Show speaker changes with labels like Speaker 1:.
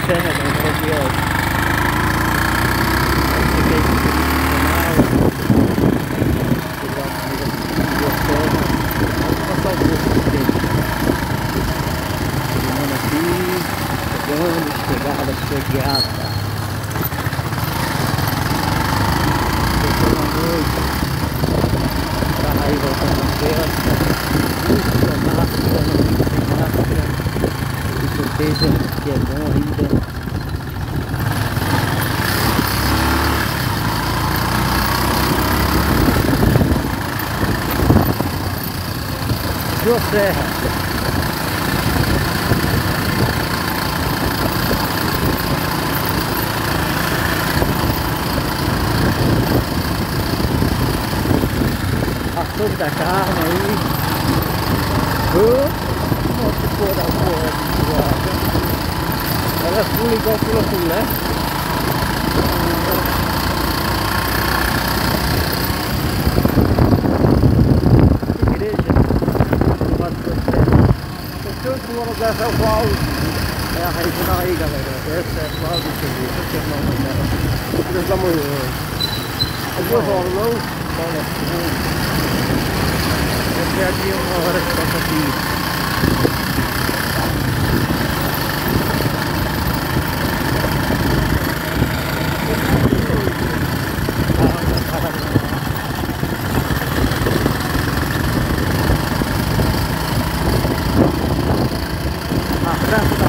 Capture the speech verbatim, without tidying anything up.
Speaker 1: Serra, galera, aqui, ó. Cheguei aqui no canal. Vamos passar o gosto aqui. Terminando aqui, chegando, chegada, chegada. Boa noite. Tá aí voltando a festa. Usa máscara, não fica sem máscara. Com certeza que é bom ainda. Sua Serra. Açougue da carne aí. Oh. Nossa, fora boa, ela pula igual pula pula, igreja do Mato Grosso. Eu estou no lugar é o Valdo, é a regional aí, galera. Essa é a Valdo, deixa eu ver, essa é a nome dela. Três da manhã. É duas horas, não? Essa é a dia, uma hora que passa aqui. Praça